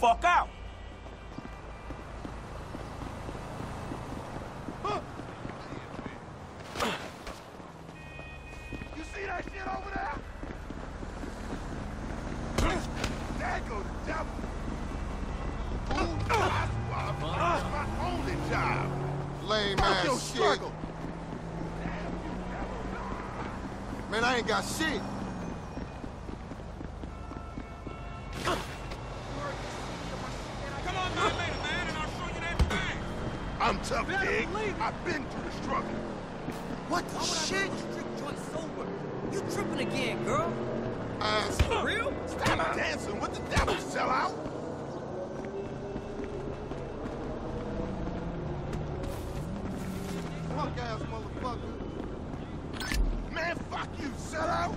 fuck out. You see that shit over there? There go the devil. Ooh, that's why it's my only job. Lame ass shit. Struggle. Man, I ain't got shit. Come on by later, man, and I'll show you that thing. I'm tough, pig. I've been through the struggle. What the shit? You tripping again, girl? For real? Stop dancing with the devil, sellout. Punk ass motherfucker. Man, fuck you, sellout.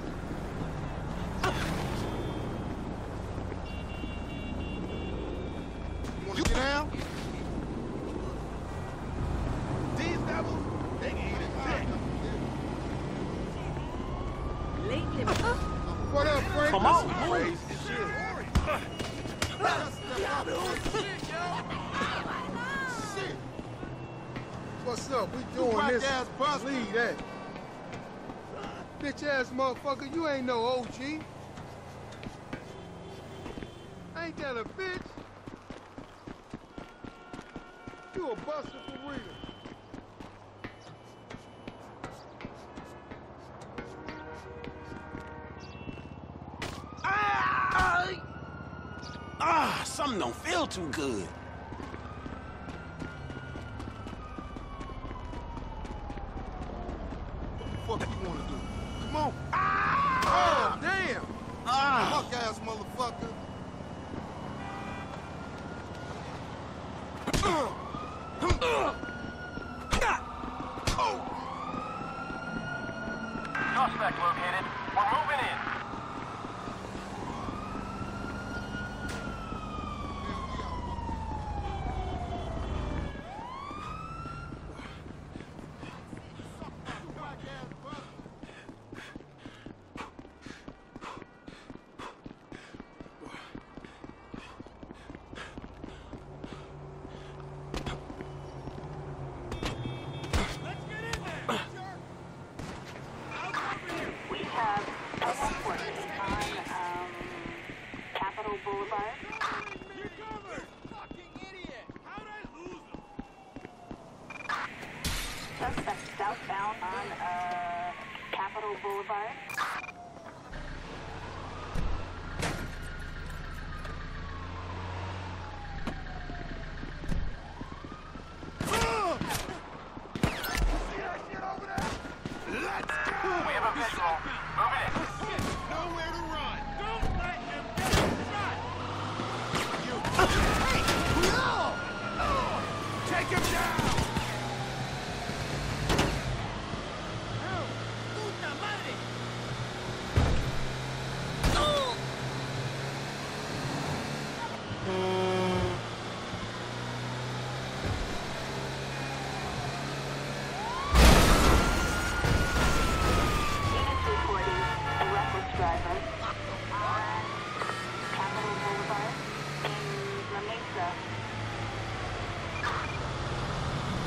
You wanna get down? These devils, they can eat it dick. Lately, What up, Frank? Come on. Crazy shit. Shit. What's up? We doing Black this. ass buster. Leave that. Bitch ass motherfucker, you ain't no OG. Ain't that a bitch? You a buster for real. Something don't feel too good. What the fuck you wanna do? Come on. Oh, damn. Punk ass motherfucker. Suspect located. We're moving in. We have someone working on Capitol Boulevard. Suspect southbound on Capitol Boulevard. We have a visual. Move it in. Nowhere to run. Don't let him get shot. You. Hey! No! Take him down! puta madre. Units reporting a reckless driver on Capitol Boulevard in La Mesa.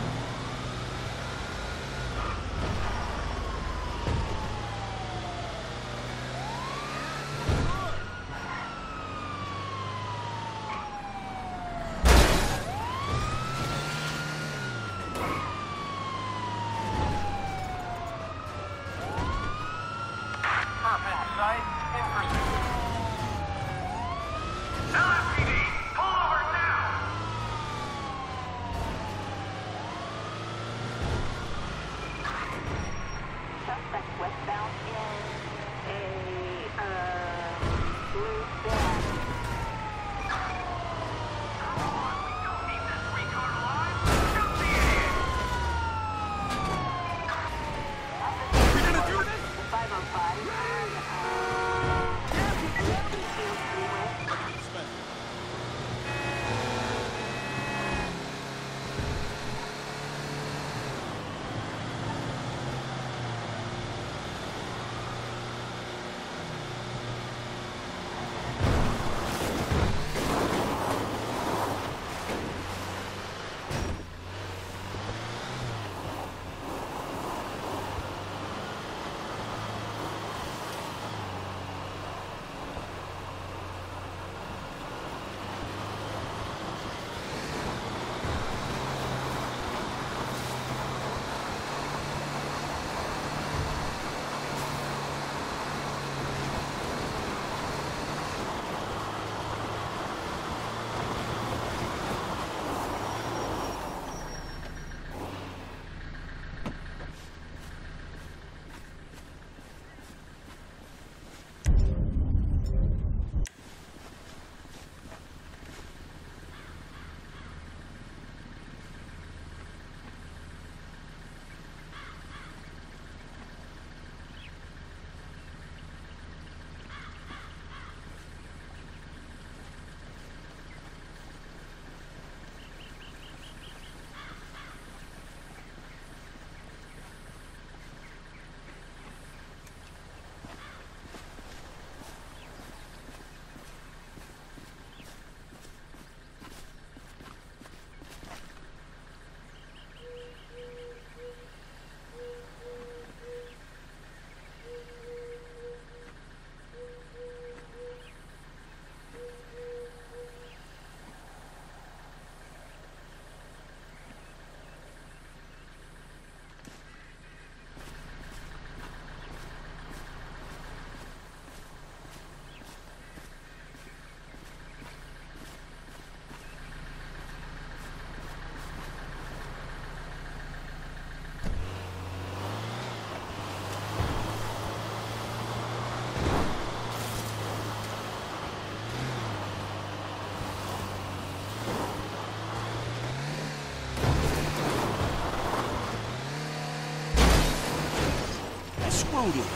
booty.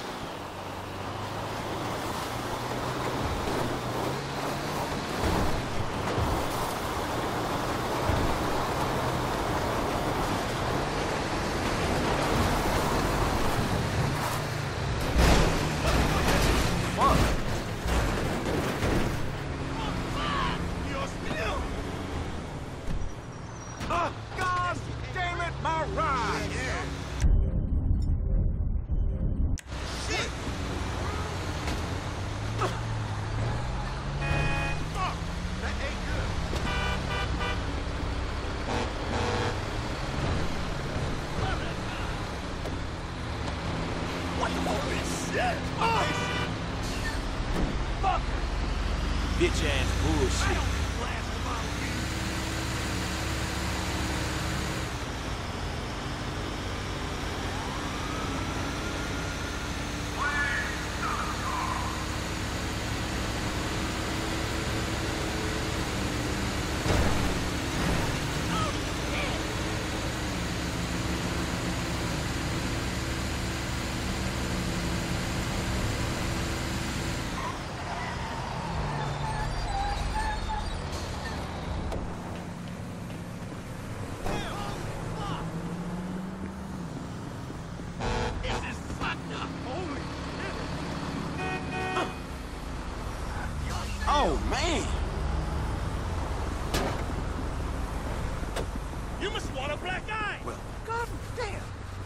God damn it, my ride! Shit! Fuck! That ain't good. What the fuck is shit? Fuck! Bitch ass bullshit. Oh, man! You must want a black eye! Well, God damn!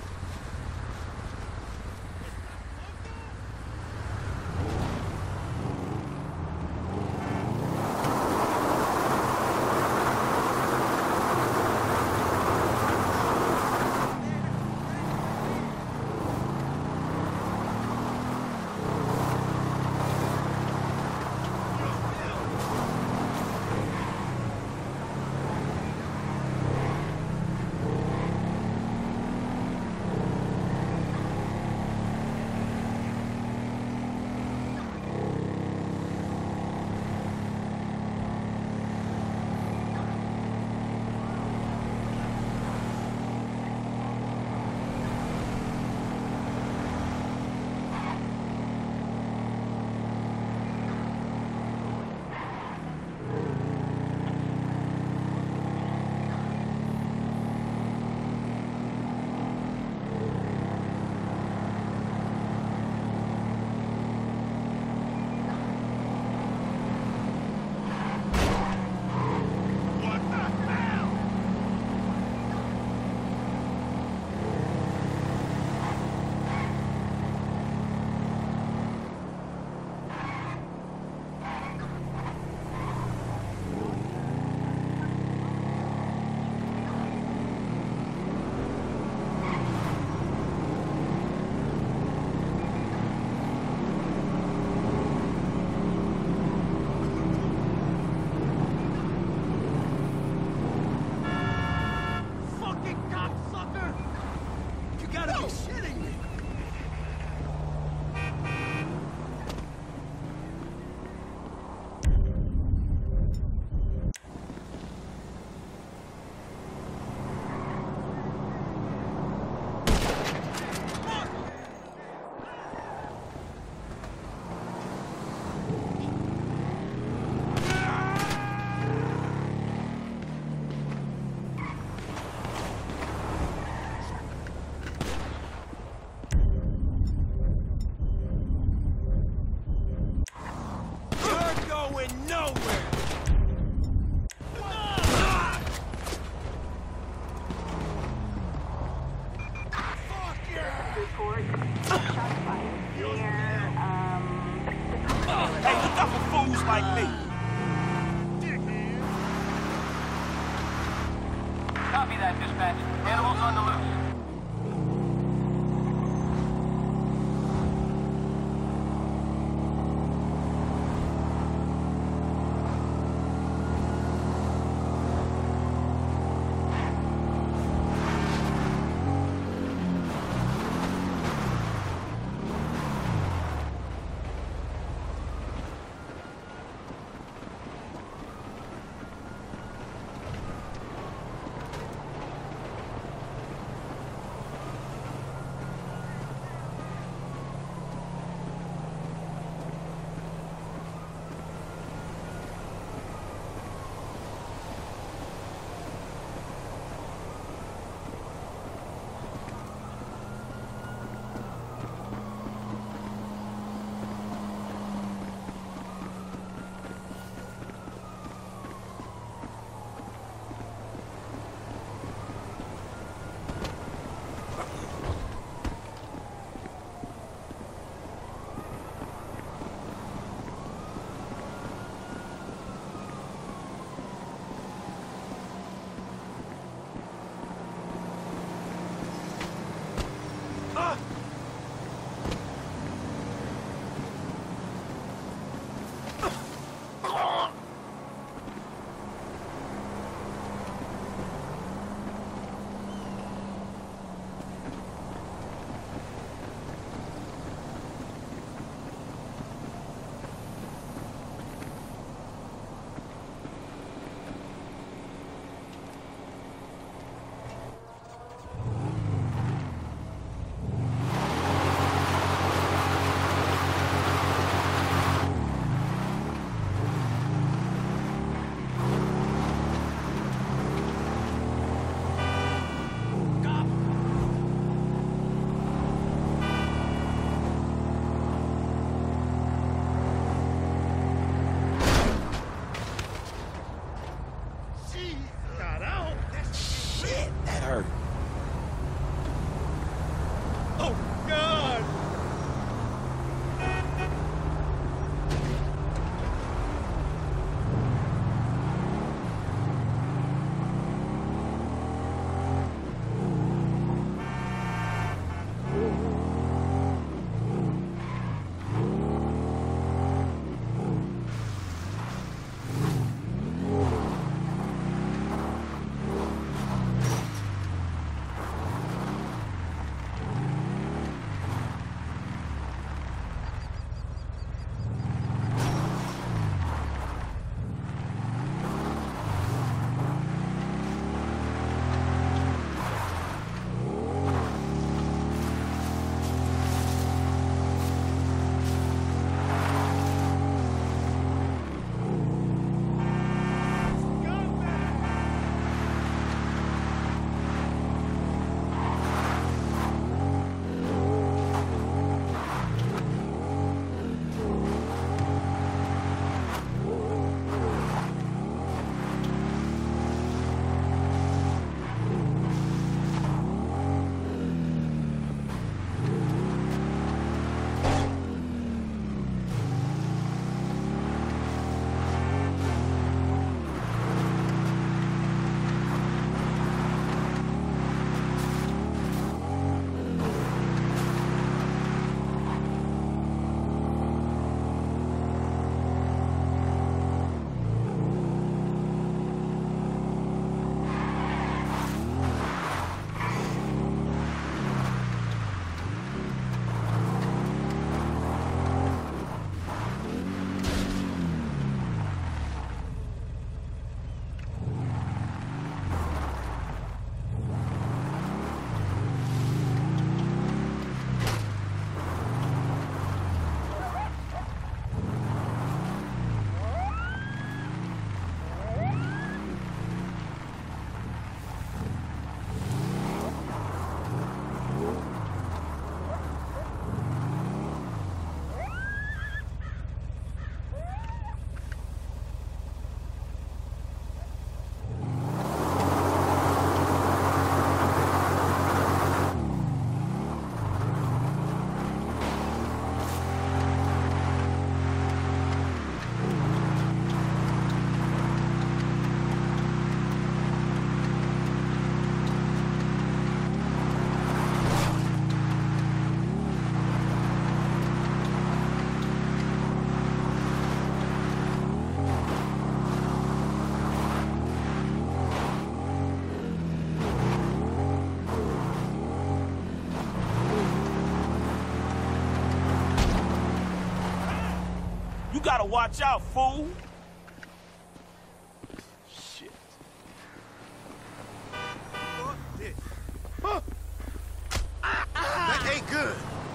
report shots fired near, Hey, look out for fools like me. Copy that, dispatch. Animals on the loose. gotta watch out, fool. Shit. Fuck this. Huh. That ain't good.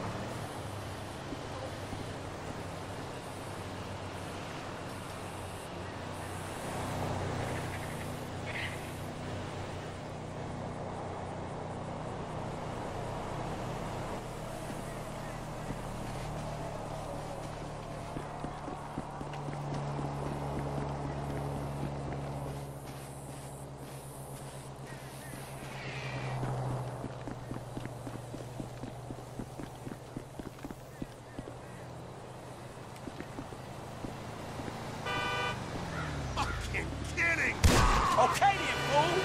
Okay then, fool.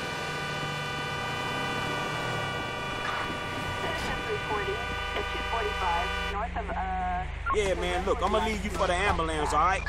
Citizen 340 at 245 north of, Yeah, man, look, I'm gonna leave you for the ambulance, all right?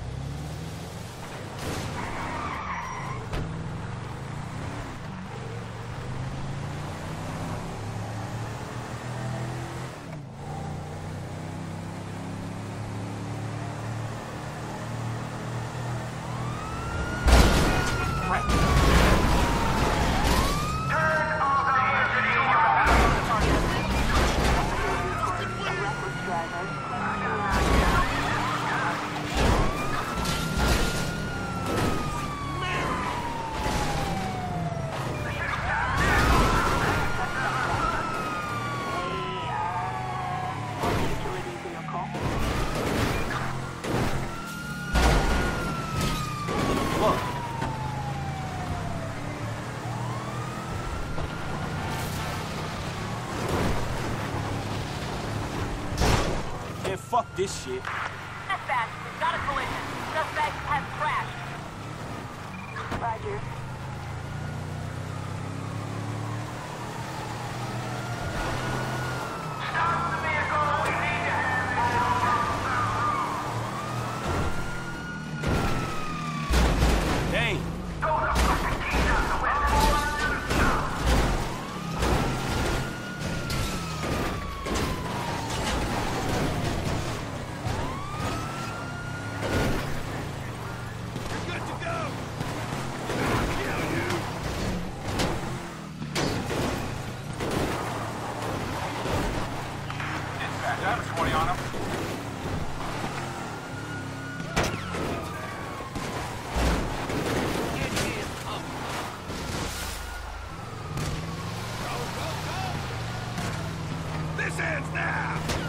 Man, fuck this shit. Dispatch, we've got a collision. Suspect has crashed. Roger. Dang. Good to go. Kill you. Dispatch, I have a 20 on him. This ends now.